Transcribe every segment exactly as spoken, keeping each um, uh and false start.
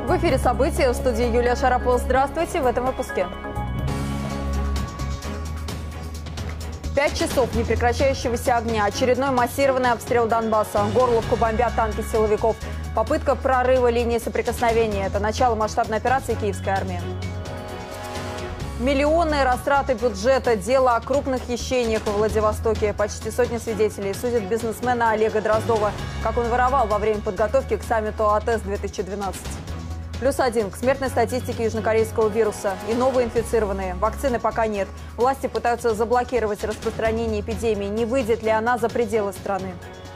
В эфире «События», в студии Юлия Шарапова. Здравствуйте. В этом выпуске. Пять часов непрекращающегося огня. Очередной массированный обстрел Донбасса. Горловку бомбят танки силовиков. Попытка прорыва линии соприкосновения. Это начало масштабной операции киевской армии. Миллионные растраты бюджета. Дело о крупных хищениях во Владивостоке. Почти сотни свидетелей судят бизнесмена Олега Дроздова, как он воровал во время подготовки к саммиту АТЭС две тысячи двенадцать. Плюс один к смертной статистике южнокорейского вируса. И новые инфицированные. Вакцины пока нет. Власти пытаются заблокировать распространение эпидемии. Не выйдет ли она за пределы страны?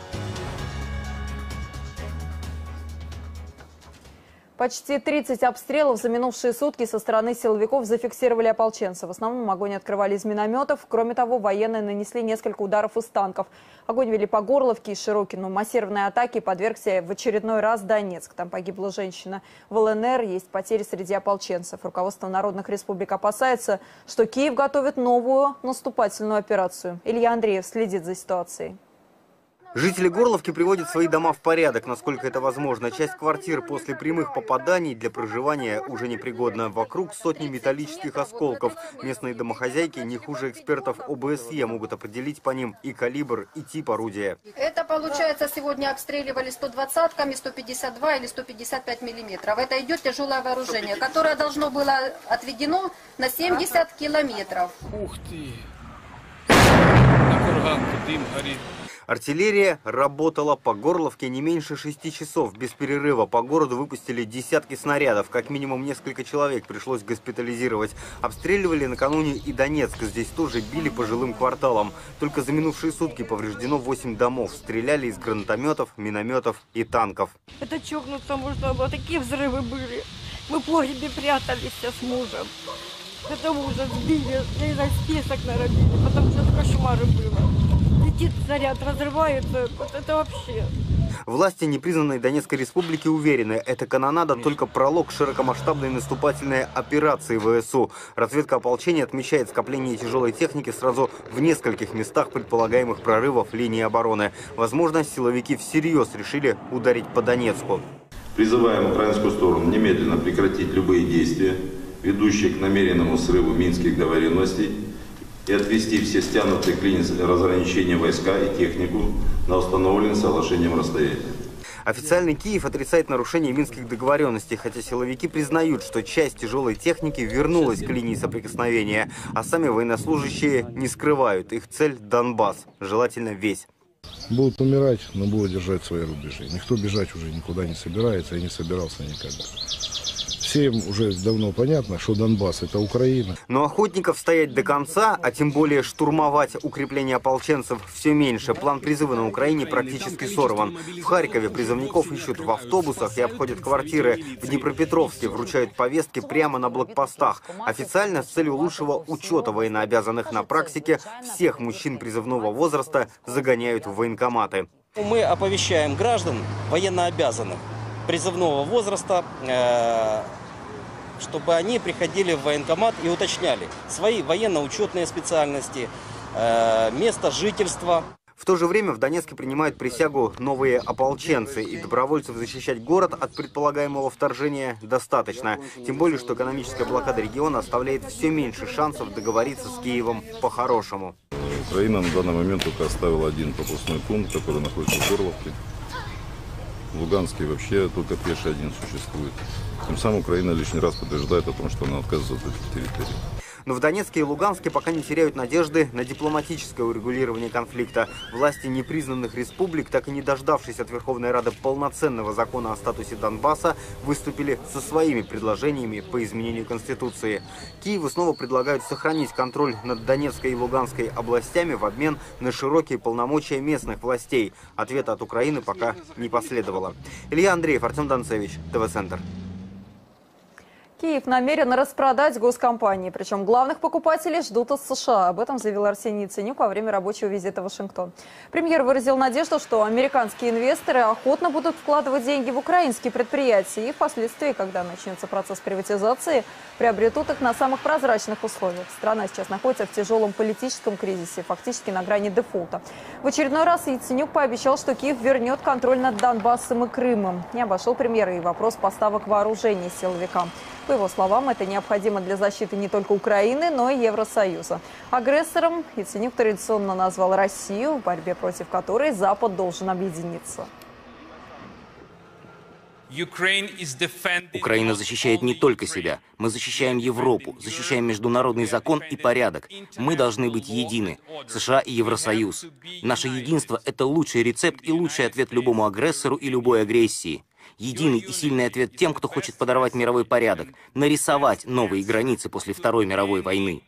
Почти тридцать обстрелов за минувшие сутки со стороны силовиков зафиксировали ополченцы. В основном огонь открывали из минометов. Кроме того, военные нанесли несколько ударов из танков. Огонь вели по Горловке и Широкину. Массированной атаке подвергся в очередной раз Донецк. Там погибла женщина. В ЛНР есть потери среди ополченцев. Руководство народных республик опасается, что Киев готовит новую наступательную операцию. Илья Андреев следит за ситуацией. Жители Горловки приводят свои дома в порядок, насколько это возможно. Часть квартир после прямых попаданий для проживания уже непригодна. Вокруг сотни металлических осколков. Местные домохозяйки не хуже экспертов ОБСЕ могут определить по ним и калибр, и тип орудия. Это получается, сегодня обстреливали сто двадцатками, сто пятьдесят два или сто пятьдесят пять миллиметров. Это идет тяжелое вооружение, которое должно было отведено на семьдесят километров. Ух ты! На курганку дым горит. Артиллерия работала по Горловке не меньше шести часов. Без перерыва по городу выпустили десятки снарядов. Как минимум несколько человек пришлось госпитализировать. Обстреливали накануне и Донецк. Здесь тоже били по жилым кварталам. Только за минувшие сутки повреждено восемь домов. Стреляли из гранатометов, минометов и танков. Это чокнуться можно было. Такие взрывы были. Мы в погребе прятались с мужем. Это ужас. Били. Я на список наробили, потому что это кошмары было. Летит снаряд, разрывается, вот это вообще. Власти непризнанной Донецкой республики уверены, эта канонада только пролог широкомасштабной наступательной операции ВСУ. Разведка ополчения отмечает скопление тяжелой техники сразу в нескольких местах предполагаемых прорывов линии обороны. Возможно, силовики всерьез решили ударить по Донецку. Призываем украинскую сторону немедленно прекратить любые действия, ведущие к намеренному срыву минских договоренностей, и отвести все стянутые к линии разграничения войска и технику на установленное соглашением расстояние. Официальный Киев отрицает нарушение минских договоренностей, хотя силовики признают, что часть тяжелой техники вернулась к линии соприкосновения, а сами военнослужащие не скрывают. Их цель – Донбасс, желательно весь. Будут умирать, но будут держать свои рубежи. Никто бежать уже никуда не собирается и не собирался никогда. Всем уже давно понятно, что Донбасс – это Украина. Но охотников стоять до конца, а тем более штурмовать укрепления ополченцев все меньше. План призыва на Украине практически сорван. В Харькове призывников ищут в автобусах и обходят квартиры. В Днепропетровске вручают повестки прямо на блокпостах. Официально с целью лучшего учета военнообязанных. На практике всех мужчин призывного возраста загоняют в военкоматы. Мы оповещаем граждан военнообязанных призывного возраста, э чтобы они приходили в военкомат и уточняли свои военно-учетные специальности, э, место жительства. В то же время в Донецке принимают присягу новые ополченцы, и добровольцев защищать город от предполагаемого вторжения достаточно. Тем более, что экономическая блокада региона оставляет все меньше шансов договориться с Киевом по-хорошему. Украина на данный момент только оставила один пропускной пункт, который находится в Горловке. В Луганске вообще только пеший один существует. Тем самым Украина лишний раз подтверждает о том, что она отказывается от этих территорий. Но в Донецке и Луганске пока не теряют надежды на дипломатическое урегулирование конфликта. Власти непризнанных республик, так и не дождавшись от Верховной Рады полноценного закона о статусе Донбасса, выступили со своими предложениями по изменению Конституции. Киеву снова предлагают сохранить контроль над Донецкой и Луганской областями в обмен на широкие полномочия местных властей. Ответа от Украины пока не последовало. Илья Андреев, Артем Донцевич, ТВ-центр. Киев намерен распродать госкомпании, причем главных покупателей ждут из США. Об этом заявил Арсений Яценюк во время рабочего визита в Вашингтон. Премьер выразил надежду, что американские инвесторы охотно будут вкладывать деньги в украинские предприятия и впоследствии, когда начнется процесс приватизации, приобретут их на самых прозрачных условиях. Страна сейчас находится в тяжелом политическом кризисе, фактически на грани дефолта. В очередной раз Яценюк пообещал, что Киев вернет контроль над Донбассом и Крымом. Не обошел премьера и вопрос поставок вооружений силовикам. По его словам, это необходимо для защиты не только Украины, но и Евросоюза. Агрессором Яценюк традиционно назвал Россию, в борьбе против которой Запад должен объединиться. Украина защищает не только себя. Мы защищаем Европу, защищаем международный закон и порядок. Мы должны быть едины. США и Евросоюз. Наше единство – это лучший рецепт и лучший ответ любому агрессору и любой агрессии. Единый и сильный ответ тем, кто хочет подорвать мировой порядок, нарисовать новые границы после Второй мировой войны.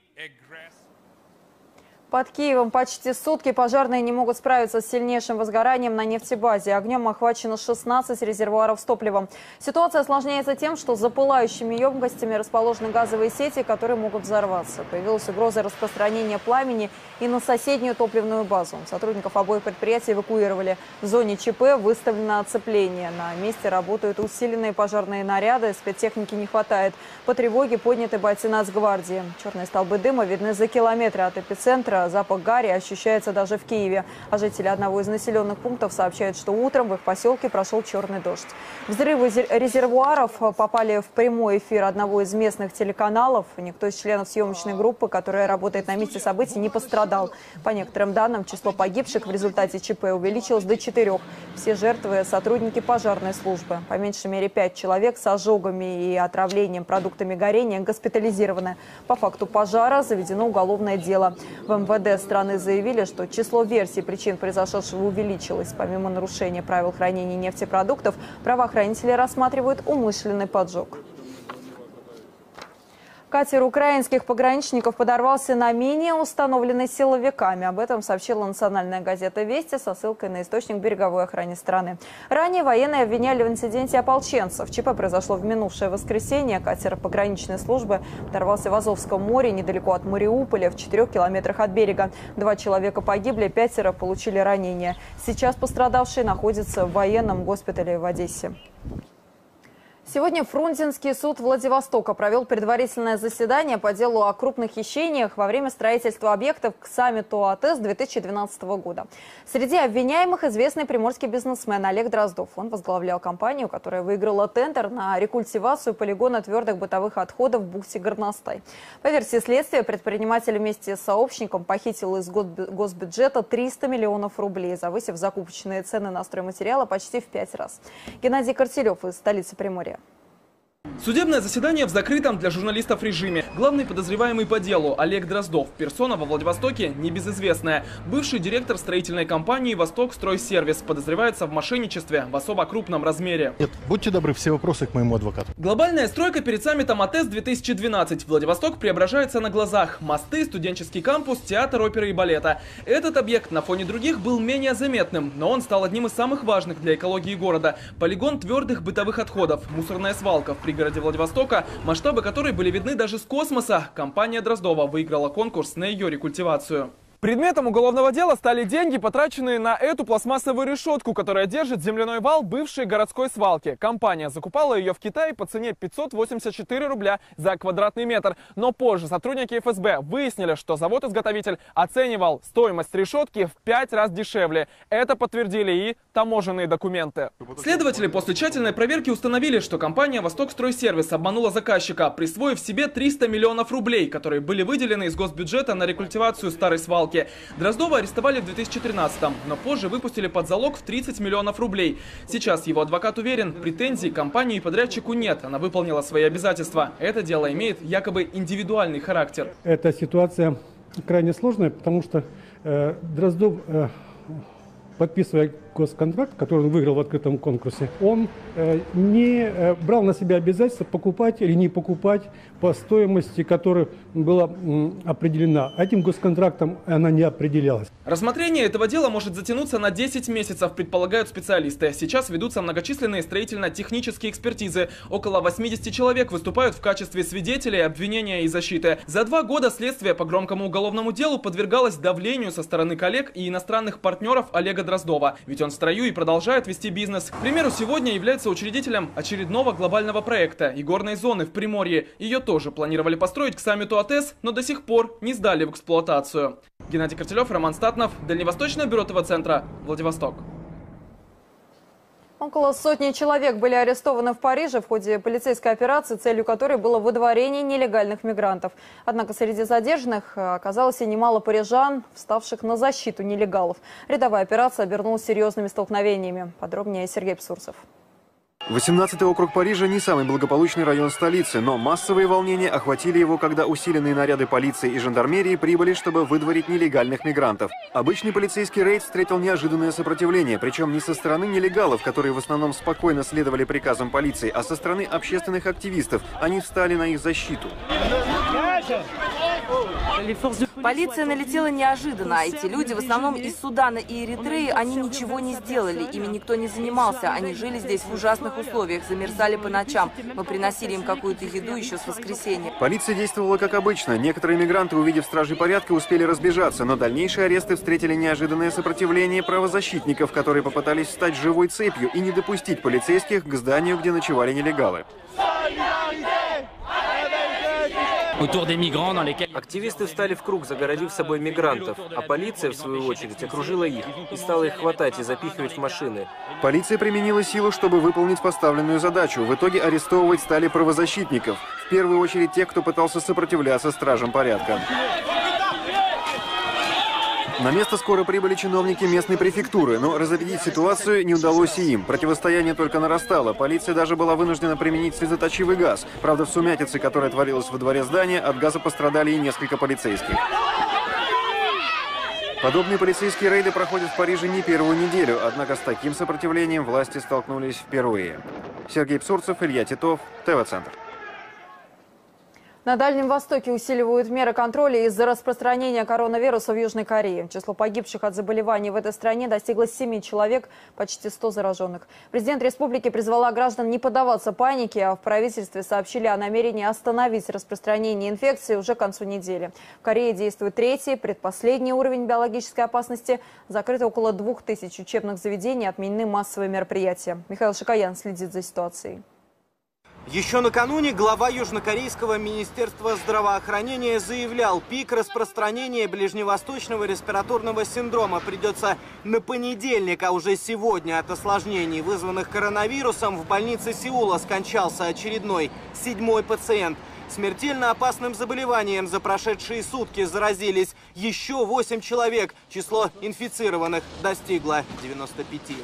Под Киевом почти сутки пожарные не могут справиться с сильнейшим возгоранием на нефтебазе. Огнем охвачено шестнадцать резервуаров с топливом. Ситуация осложняется тем, что за пылающими емкостями расположены газовые сети, которые могут взорваться. Появилась угроза распространения пламени и на соседнюю топливную базу. Сотрудников обоих предприятий эвакуировали. В зоне ЧП выставлено оцепление. На месте работают усиленные пожарные наряды, спецтехники не хватает. По тревоге подняты бойцы Нацгвардии. Черные столбы дыма видны за километры от эпицентра. Запах гари ощущается даже в Киеве. А жители одного из населенных пунктов сообщают, что утром в их поселке прошел черный дождь. Взрывы резервуаров попали в прямой эфир одного из местных телеканалов. Никто из членов съемочной группы, которая работает на месте событий, не пострадал. По некоторым данным, число погибших в результате ЧП увеличилось до четырех. Все жертвы – сотрудники пожарной службы. По меньшей мере пять человек с ожогами и отравлением продуктами горения госпитализированы. По факту пожара заведено уголовное дело. В эм вэ дэ страны заявили, что число версий причин произошедшего увеличилось. Помимо нарушения правил хранения нефтепродуктов, правоохранители рассматривают умышленный поджог. Катер украинских пограничников подорвался на мине, установленной силовиками. Об этом сообщила национальная газета «Вести» со ссылкой на источник береговой охраны страны. Ранее военные обвиняли в инциденте ополченцев. ЧП произошло в минувшее воскресенье. Катер пограничной службы подорвался в Азовском море, недалеко от Мариуполя, в четырех километрах от берега. Два человека погибли, пятеро получили ранения. Сейчас пострадавшие находятся в военном госпитале в Одессе. Сегодня Фрунзенский суд Владивостока провел предварительное заседание по делу о крупных хищениях во время строительства объектов к саммиту АТЭС две тысячи двенадцатого года. Среди обвиняемых известный приморский бизнесмен Олег Дроздов. Он возглавлял компанию, которая выиграла тендер на рекультивацию полигона твердых бытовых отходов в бухте Горностай. По версии следствия, предприниматель вместе с сообщником похитил из госбюджета триста миллионов рублей, завысив закупочные цены на стройматериалы почти в пять раз. Геннадий Картелев из столицы Приморья. Судебное заседание в закрытом для журналистов режиме. Главный подозреваемый по делу Олег Дроздов. Персона во Владивостоке небезызвестная. Бывший директор строительной компании «Восток-стройсервис» подозревается в мошенничестве в особо крупном размере. Нет, будьте добры, все вопросы к моему адвокату. Глобальная стройка перед саммитом АТЭС две тысячи двенадцать. Владивосток преображается на глазах. Мосты, студенческий кампус, театр оперы и балета. Этот объект на фоне других был менее заметным, но он стал одним из самых важных для экологии города. Полигон твердых бытовых отходов, мусорная свалка в пригороде Владивостока, масштабы которой были видны даже с космоса. Компания Дроздова выиграла конкурс на ее рекультивацию. Предметом уголовного дела стали деньги, потраченные на эту пластмассовую решетку, которая держит земляной вал бывшей городской свалки. Компания закупала ее в Китае по цене пятьсот восемьдесят четыре рубля за квадратный метр. Но позже сотрудники эф эс бэ выяснили, что завод-изготовитель оценивал стоимость решетки в пять раз дешевле. Это подтвердили и таможенные документы. Следователи после тщательной проверки установили, что компания «Восток-стройсервис» обманула заказчика, присвоив себе триста миллионов рублей, которые были выделены из госбюджета на рекультивацию старой свалки. Дроздова арестовали в две тысячи тринадцатом, но позже выпустили под залог в тридцать миллионов рублей. Сейчас его адвокат уверен, претензий к компании и подрядчику нет. Она выполнила свои обязательства. Это дело имеет якобы индивидуальный характер. Эта ситуация крайне сложная, потому что э, Дроздов, э, подписывая госконтракт, который он выиграл в открытом конкурсе, он э, не э, брал на себя обязательство покупать или не покупать по стоимости, которая была м, определена. Этим госконтрактом она не определялась. Рассмотрение этого дела может затянуться на десять месяцев, предполагают специалисты. Сейчас ведутся многочисленные строительно-технические экспертизы. Около восьмидесяти человек выступают в качестве свидетелей, обвинения и защиты. За два года следствие по громкому уголовному делу подвергалось давлению со стороны коллег и иностранных партнеров Олега Дроздова. Ведь он в строю и продолжает вести бизнес. К примеру, сегодня является учредителем очередного глобального проекта – игорной зоны в Приморье. Ее тоже планировали построить к саммиту АТЭС, но до сих пор не сдали в эксплуатацию. Геннадий Картелев, Роман Статнов, Дальневосточное бюро ТВ-центра, Владивосток. Около сотни человек были арестованы в Париже в ходе полицейской операции, целью которой было выдворение нелегальных мигрантов. Однако среди задержанных оказалось и немало парижан, вставших на защиту нелегалов. Рядовая операция обернулась серьезными столкновениями. Подробнее Сергей Псурцев. восемнадцатый округ Парижа не самый благополучный район столицы, но массовые волнения охватили его, когда усиленные наряды полиции и жандармерии прибыли, чтобы выдворить нелегальных мигрантов. Обычный полицейский рейд встретил неожиданное сопротивление, причем не со стороны нелегалов, которые в основном спокойно следовали приказам полиции, а со стороны общественных активистов. Они встали на их защиту. Полиция налетела неожиданно, а эти люди, в основном из Судана и Эритреи, они ничего не сделали, ими никто не занимался, они жили здесь в ужасных условиях, замерзали по ночам. Мы приносили им какую-то еду еще с воскресенья. Полиция действовала как обычно. Некоторые мигранты, увидев стражей порядка, успели разбежаться, но дальнейшие аресты встретили неожиданное сопротивление правозащитников, которые попытались стать живой цепью и не допустить полицейских к зданию, где ночевали нелегалы. Активисты встали в круг, загородив собой мигрантов, а полиция, в свою очередь, окружила их и стала их хватать и запихивать в машины. Полиция применила силу, чтобы выполнить поставленную задачу. В итоге арестовывать стали правозащитников. В первую очередь тех, кто пытался сопротивляться стражам порядка. На место скоро прибыли чиновники местной префектуры, но разрядить ситуацию не удалось и им. Противостояние только нарастало. Полиция даже была вынуждена применить слезоточивый газ. Правда, в сумятице, которая творилась во дворе здания, от газа пострадали и несколько полицейских. Подобные полицейские рейды проходят в Париже не первую неделю, однако с таким сопротивлением власти столкнулись впервые. Сергей Псурцев, Илья Титов, ТВ-центр. На Дальнем Востоке усиливают меры контроля из-за распространения коронавируса в Южной Корее. Число погибших от заболеваний в этой стране достигло семи человек, почти ста зараженных. Президент республики призвала граждан не поддаваться панике, а в правительстве сообщили о намерении остановить распространение инфекции уже к концу недели. В Корее действует третий, предпоследний уровень биологической опасности. Закрыто около двух тысяч учебных заведений, отменены массовые мероприятия. Михаил Шикаян следит за ситуацией. Еще накануне глава Южнокорейского министерства здравоохранения заявлял, пик распространения ближневосточного респираторного синдрома придется на понедельник, а уже сегодня от осложнений, вызванных коронавирусом, в больнице Сеула скончался очередной седьмой пациент. Смертельно опасным заболеванием за прошедшие сутки заразились еще восемь человек. Число инфицированных достигло девяноста пяти.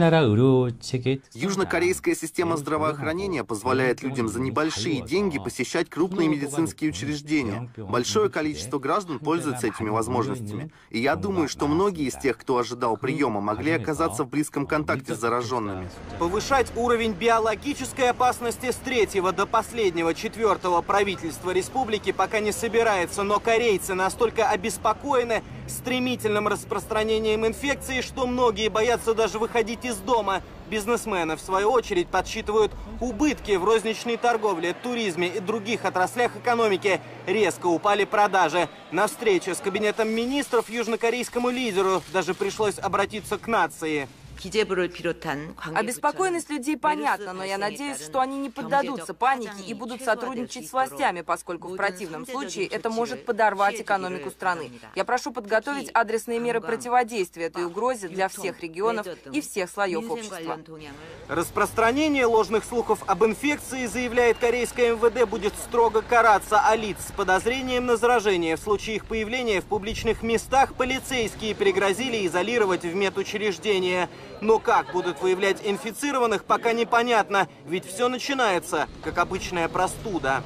Южнокорейская система здравоохранения позволяет людям за небольшие деньги посещать крупные медицинские учреждения. Большое количество граждан пользуются этими возможностями. И я думаю, что многие из тех, кто ожидал приема, могли оказаться в близком контакте с зараженными. Повышать уровень биологической опасности с третьего до последнего четвертого правительство республики пока не собирается, но корейцы настолько обеспокоены стремительным распространением инфекции, что многие боятся даже выходить из дома. Бизнесмены, в свою очередь, подсчитывают убытки в розничной торговле, туризме и других отраслях экономики. Резко упали продажи. На встрече с кабинетом министров южнокорейскому лидеру даже пришлось обратиться к нации. Обеспокоенность людей понятна, но я надеюсь, что они не поддадутся панике и будут сотрудничать с властями, поскольку в противном случае это может подорвать экономику страны. Я прошу подготовить адресные меры противодействия этой угрозе для всех регионов и всех слоев общества. Распространение ложных слухов об инфекции, заявляет корейское эм вэ дэ, будет строго караться, а лиц с подозрением на заражение в случае их появления в публичных местах полицейские пригрозили изолировать в медучреждения. Но как будут выявлять инфицированных, пока непонятно. Ведь все начинается, как обычная простуда.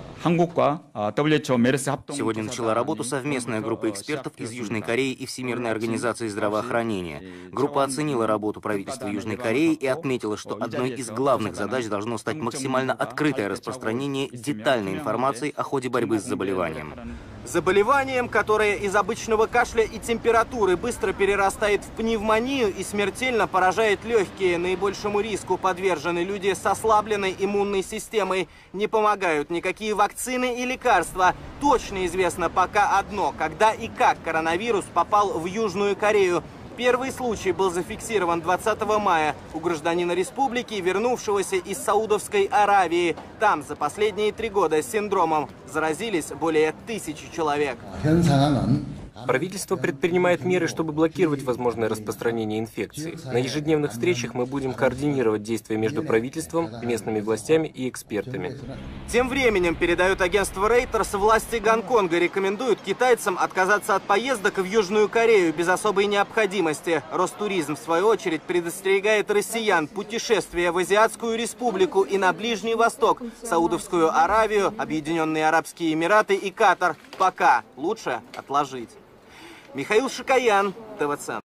Сегодня начала работу совместная группа экспертов из Южной Кореи и Всемирной организации здравоохранения. Группа оценила работу правительства Южной Кореи и отметила, что одной из главных задач должно стать максимально открытое распространение детальной информации о ходе борьбы с заболеванием. Заболеванием, которое из обычного кашля и температуры быстро перерастает в пневмонию и смертельно поражает легкие. Наибольшему риску подвержены люди с ослабленной иммунной системой. Не помогают никакие вакцины и лекарства. Точно известно пока одно: когда и как коронавирус попал в Южную Корею. Первый случай был зафиксирован двадцатого мая у гражданина республики, вернувшегося из Саудовской Аравии. Там за последние три года с синдромом заразились более тысячи человек. Правительство предпринимает меры, чтобы блокировать возможное распространение инфекции. На ежедневных встречах мы будем координировать действия между правительством, местными властями и экспертами. Тем временем, передает агентство Reuters, власти Гонконга рекомендуют китайцам отказаться от поездок в Южную Корею без особой необходимости. Ростуризм, в свою очередь, предостерегает россиян путешествия в Азиатскую республику и на Ближний Восток, Саудовскую Аравию, Объединенные Арабские Эмираты и Катар. Пока лучше отложить. Михаил Шикаян, тэ вэ центр.